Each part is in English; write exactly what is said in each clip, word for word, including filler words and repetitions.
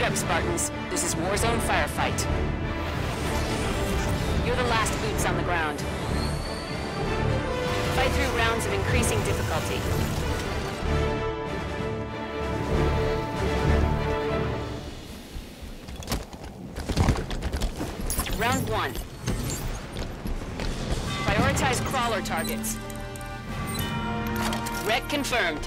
up, Spartans. This is Warzone Firefight. You're the last boots on the ground. Fight through rounds of increasing difficulty. Round one. Prioritize crawler targets. Wreck confirmed.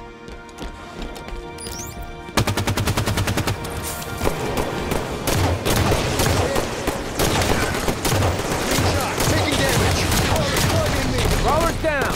Crawler's down!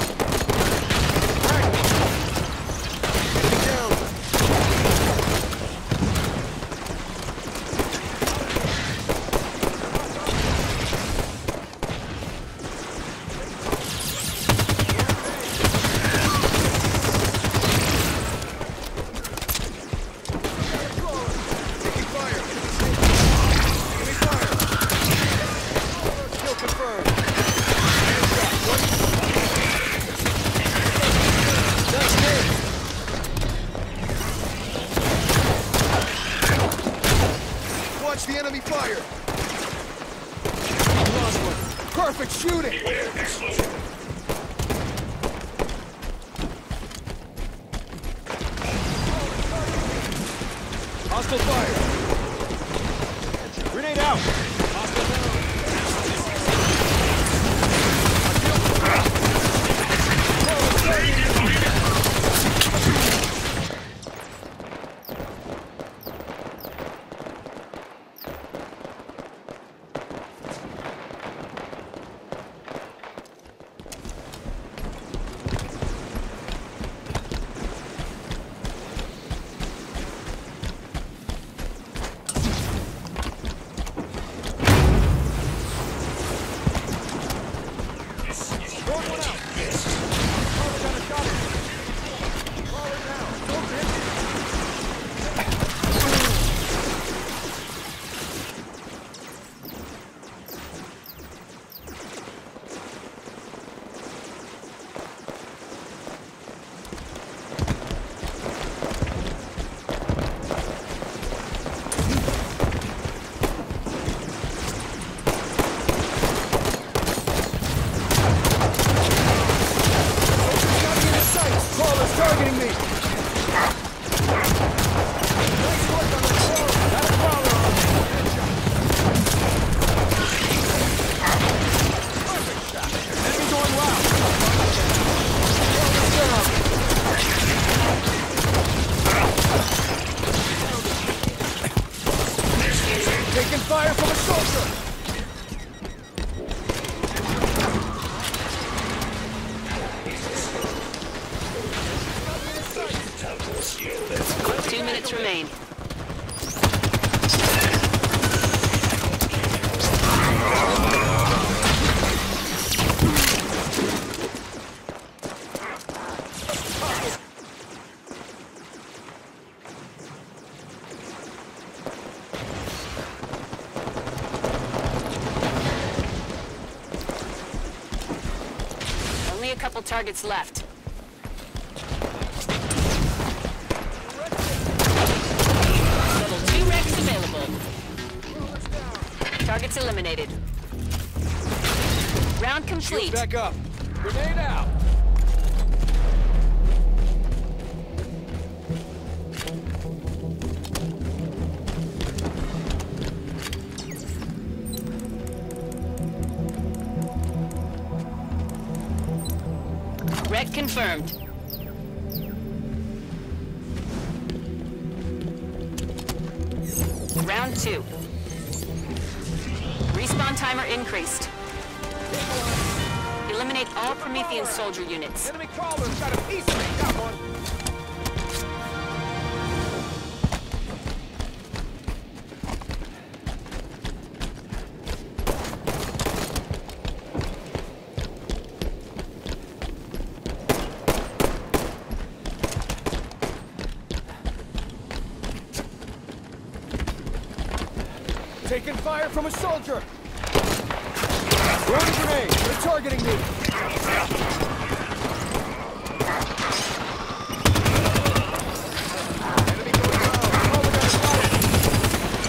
Watch the enemy fire! Lost one. Perfect shooting! Hostile fire! Grenade out! Hostile down! Targeting me! Enemy going loud! Taking fire from a soldier! Two minutes remain. Only a couple targets left. Targets eliminated. Round complete. Shield back up. Grenade out. Wreck confirmed. Round two. Respawn timer increased. Eliminate all Promethean soldier units. Enemy crawler's got a piece of me. Got one. Taking fire from a soldier! Throwing a grenade! They're targeting me! Enemy going low! Oh, we got a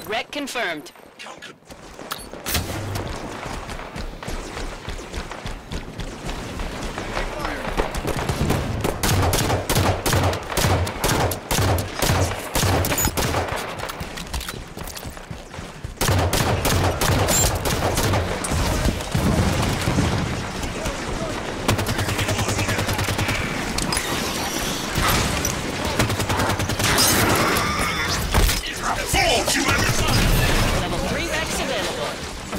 Wreck confirmed. Level three Rex available.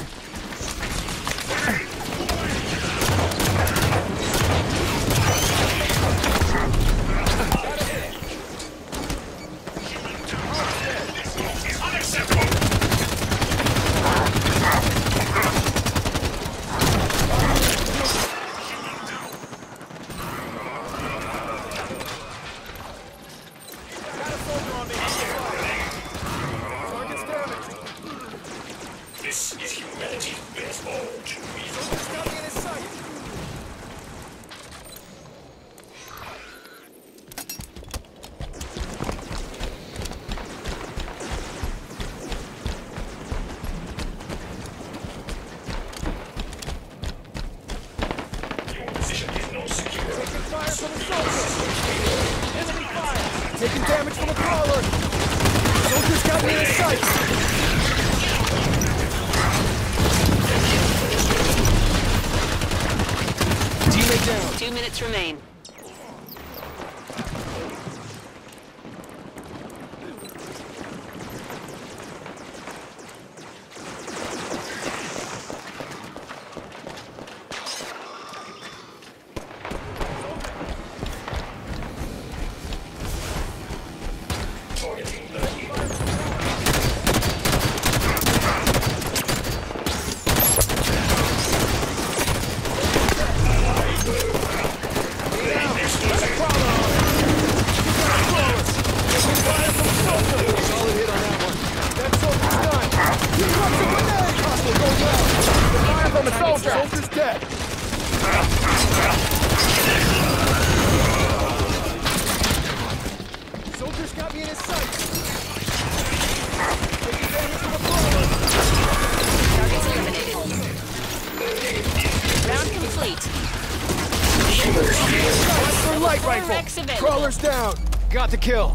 Got a soldier on me. Target's damaged. This is humanity's best hold. Soldier's got me in his sight. Your position is not secure. Taking fire from a soldier. Enemy fire. Taking damage from a crawler. Soldier's got me in his sight. Teammate down. Two minutes remain. Targeting the hero. Solid hit on that one. That soldier's done. He drops a grenade. Hostile goes out. Fire from a soldier. Soldier's dead. Soldier's got me in his sights. Taking damage from a crawler. Targets eliminated. Round complete. Monster light Four rifle. Rex available. Crawler's down. Got the kill.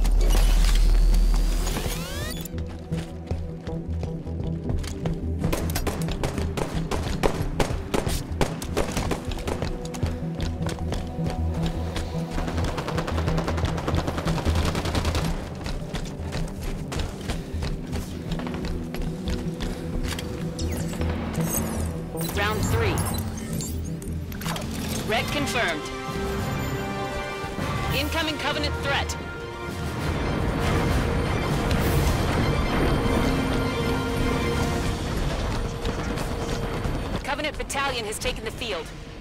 Round three. Wreck confirmed. Incoming Covenant threat. Covenant battalion has taken the field.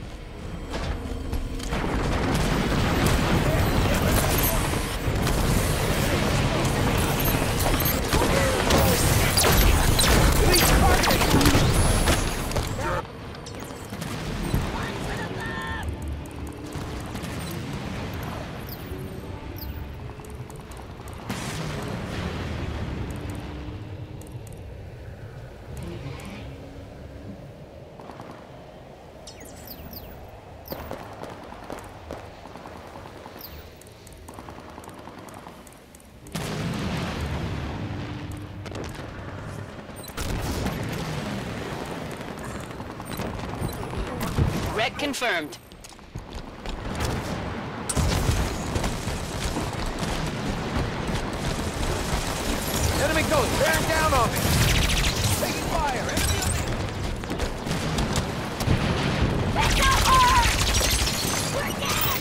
Wreck confirmed. Enemy goes bearing down on me. Taking fire. Enemy on me. Let's go hard! We're dead!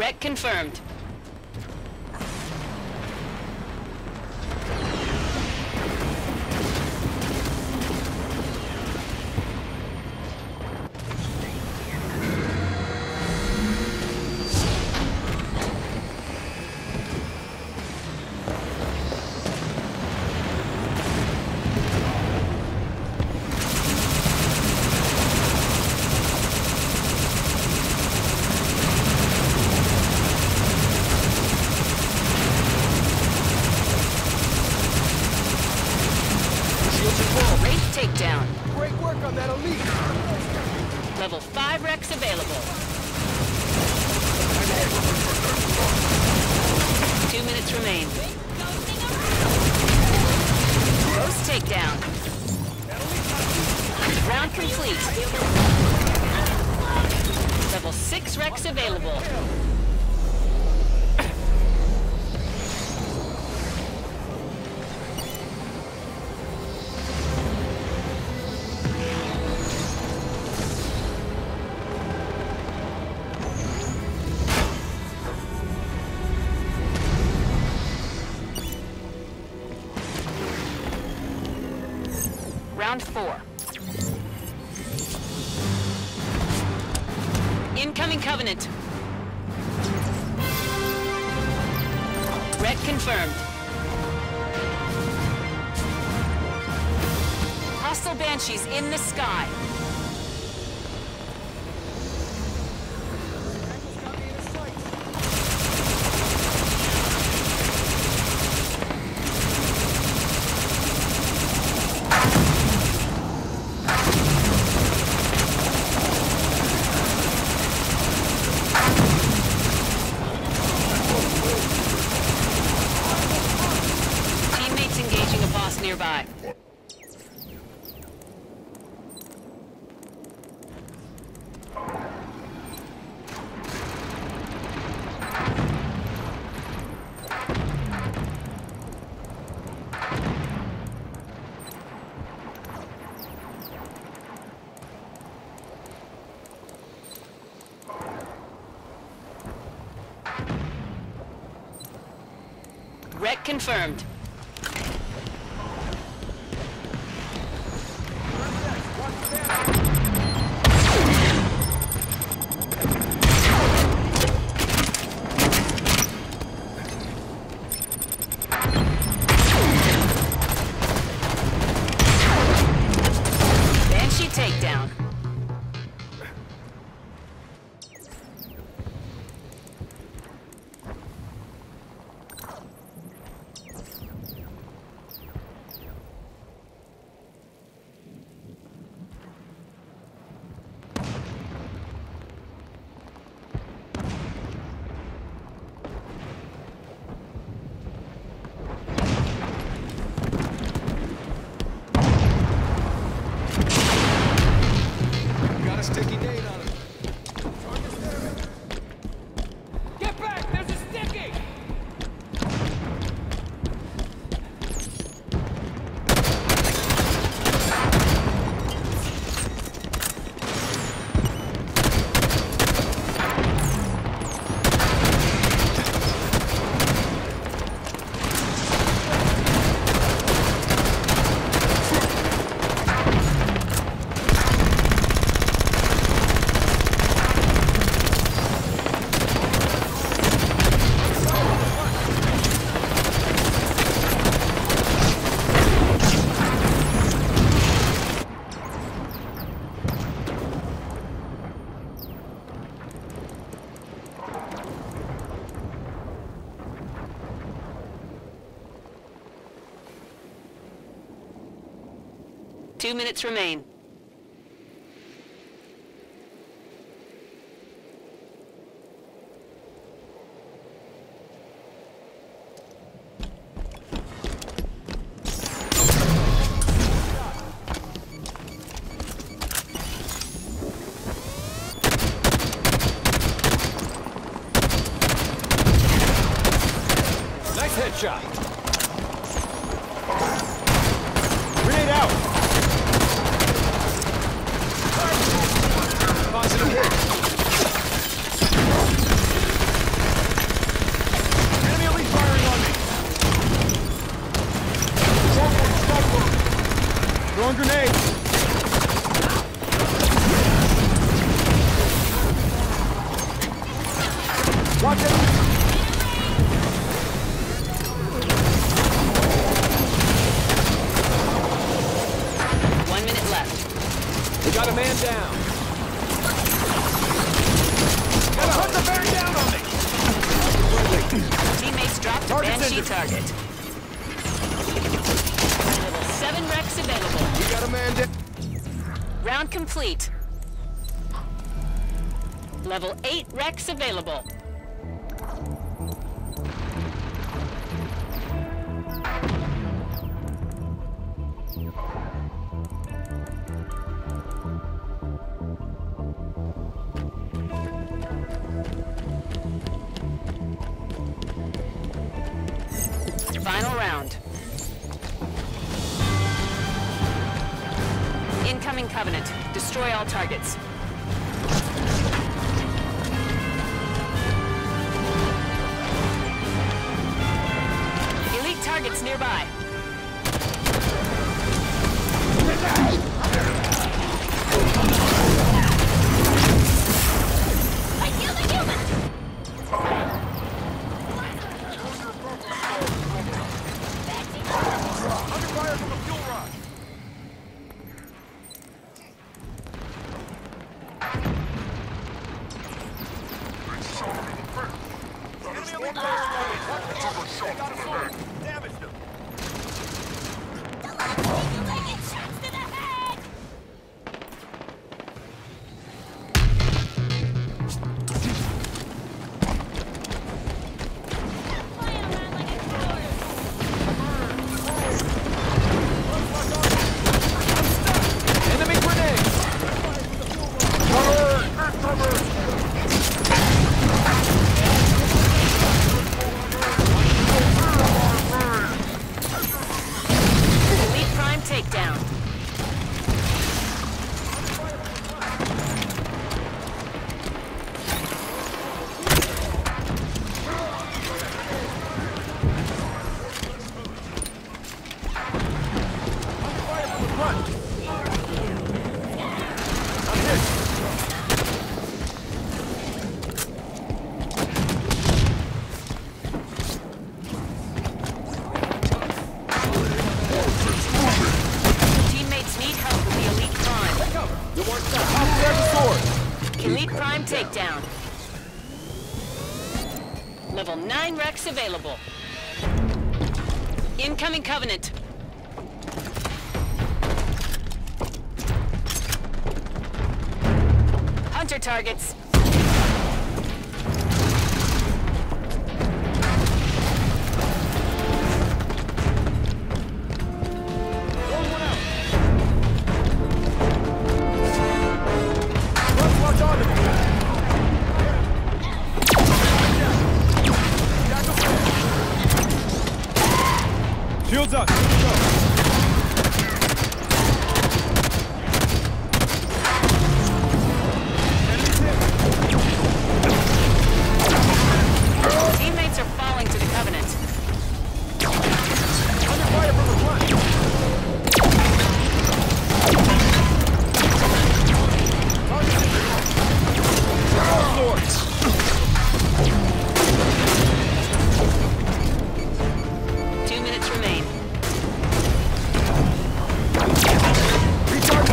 Wreck confirmed. Wraith takedown. Great work on that elite. Level five Rex available. Two minutes remain. Ghost takedown. Round complete. Level six Rex available. Round four. Incoming Covenant. Wreck confirmed. Hostile Banshees in the sky. Teammates engaging a boss nearby. Wreck confirmed. Banshee takedown. Got a sticky date on it. Get back! There's a sticky! Two minutes remain. Nice headshot. Grenade out. Positive hit. Watch it! One minute left. We got a man down. Got a hunter bearing down on me! Teammates dropped a Target's Banshee injured. target. Level seven Rex available. We got a man down. Round complete. Level eight Rex available. Final round. Incoming Covenant. Destroy all targets. Elite targets nearby. I killed a human! Under fire from a fuel rod. Enemy elite fire. They got a sword. Damaged him. Taking shots to the head! Flying around like a toy. Enemy grenade! Cover! Cover! Elite Prime takedown. Fire from the front! I'm hit! Teammates need help with the Elite Prime. You want that? I'll grab the sword! Elite Prime takedown. Level nine Rex available. Incoming Covenant. Hunter targets. Roll one out! Let's watch on to me! Shields up! Go! Enemy's hit! Teammates are falling to the Covenant. Under fire from the front! Swords! Two minutes remain. Recharge!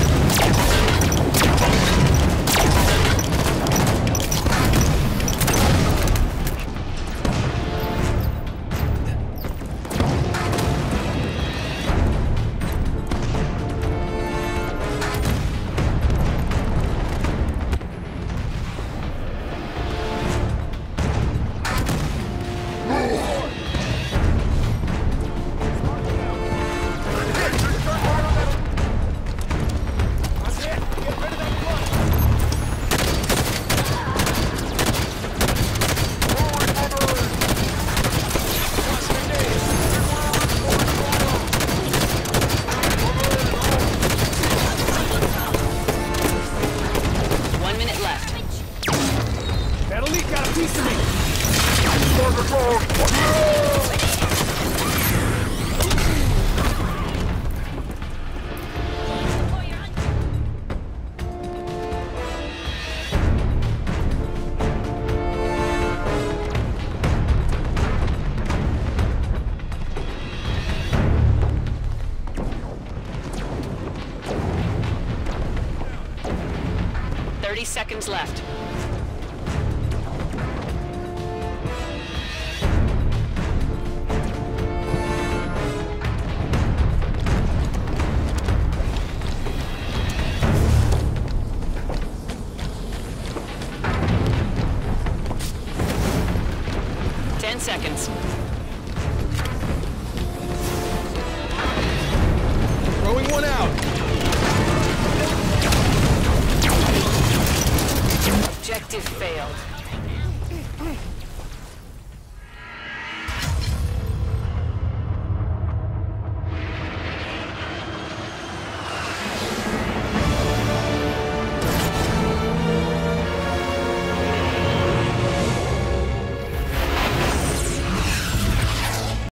One minute left. That elite got a piece of me! seconds left. Ten seconds.